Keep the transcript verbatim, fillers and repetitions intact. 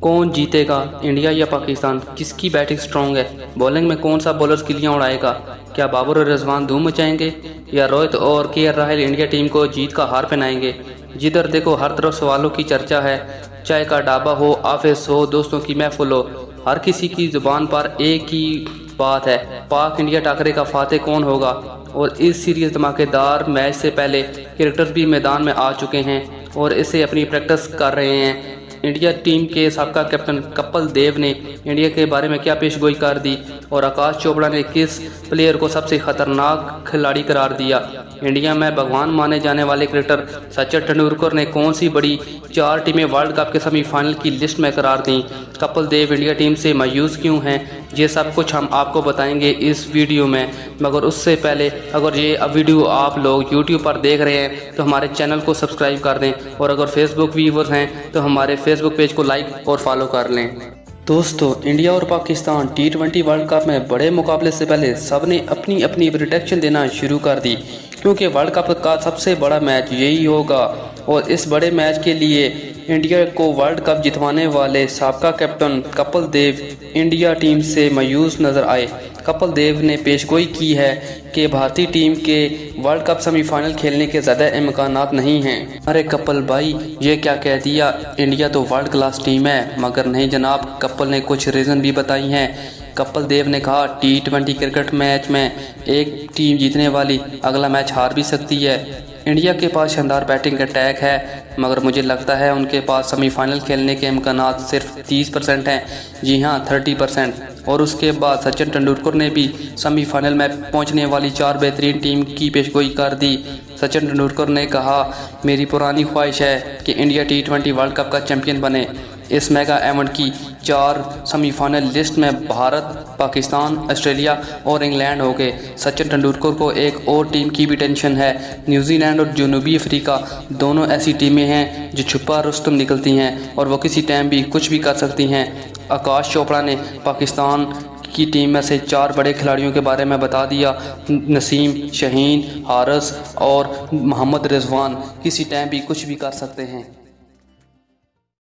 कौन जीतेगा, इंडिया या पाकिस्तान? किसकी बैटिंग स्ट्रॉन्ग है? बॉलिंग में कौन सा बॉलर किलियां उड़ाएगा? क्या बाबर और रिजवान धूम मचाएंगे या रोहित और के राहुल इंडिया टीम को जीत का हार पहनाएंगे? जिधर देखो हर तरफ सवालों की चर्चा है। चाय का ढाबा हो, ऑफिस हो, दोस्तों की महफिल हो, हर किसी की जुबान पर एक ही बात है, पाक इंडिया टाकरे का फाते कौन होगा। और इस सीरीज धमाकेदार मैच से पहले क्रिकेटर्स भी मैदान में आ चुके हैं और इसे अपनी प्रैक्टिस कर रहे हैं। इंडिया टीम के साबका कैप्टन कपिल देव ने इंडिया के बारे में क्या पेशगोई कर दी और आकाश चोपड़ा ने किस प्लेयर को सबसे खतरनाक खिलाड़ी करार दिया। इंडिया में भगवान माने जाने वाले क्रिकेटर सचिन तेंदुलकर ने कौन सी बड़ी चार टीमें वर्ल्ड कप के सेमीफाइनल की लिस्ट में करार दी। कपिल देव इंडिया टीम से मायूस क्यों हैं, ये सब कुछ हम आपको बताएंगे इस वीडियो में। मगर उससे पहले अगर ये वीडियो आप लोग यूट्यूब पर देख रहे हैं तो हमारे चैनल को सब्सक्राइब कर दें और अगर फेसबुक व्यूवर्स हैं तो हमारे फेसबुक पेज को लाइक और फॉलो कर लें। दोस्तों, इंडिया और Pakistan T twenty world cup में बड़े मुकाबले से पहले सबने अपनी अपनी प्रेडिक्शन देना शुरू कर दी, क्योंकि वर्ल्ड कप का सबसे बड़ा मैच यही होगा। और इस बड़े मैच के लिए इंडिया को वर्ल्ड कप जितवाने वाले साबका captain Kapil Dev India team से मायूस नजर आए। कपिल देव ने पेशगोई की है कि भारतीय टीम के वर्ल्ड कप सेमीफाइनल खेलने के ज़्यादा इम्कानात नहीं हैं। अरे कपिल भाई, ये क्या कह दिया, इंडिया तो वर्ल्ड क्लास टीम है। मगर नहीं जनाब, कपिल ने कुछ रीज़न भी बताई हैं। कपिल देव ने कहा टी ट्वेंटी क्रिकेट मैच में एक टीम जीतने वाली अगला मैच हार भी सकती है। इंडिया के पास शानदार बैटिंग अटैक है, मगर मुझे लगता है उनके पास सेमीफाइनल खेलने के इम्कानात सिर्फ तीस परसेंट हैं। जी हाँ, तीस परसेंट। और उसके बाद सचिन तेंदुलकर ने भी सेमीफाइनल में पहुंचने वाली चार बेहतरीन टीम की पेशगोई कर दी। सचिन तेंदुलकर ने कहा मेरी पुरानी ख्वाहिश है कि India T twenty world cup का चैंपियन बने। इस मेगा इवेंट की चार सेमीफाइनल लिस्ट में भारत, पाकिस्तान, ऑस्ट्रेलिया और इंग्लैंड हो गए। सचिन तेंदुलकर को एक और टीम की भी टेंशन है। न्यूजीलैंड और जनूबी अफ्रीका दोनों ऐसी टीमें हैं जो छुपा रुस्तम निकलती हैं और वो किसी टाइम भी कुछ भी कर सकती हैं। आकाश चोपड़ा ने पाकिस्तान की टीम में से चार बड़े खिलाड़ियों के बारे में बता दिया। नसीम, शहीन, हारिस और मोहम्मद रिजवान किसी टाइम भी कुछ भी कर सकते हैं।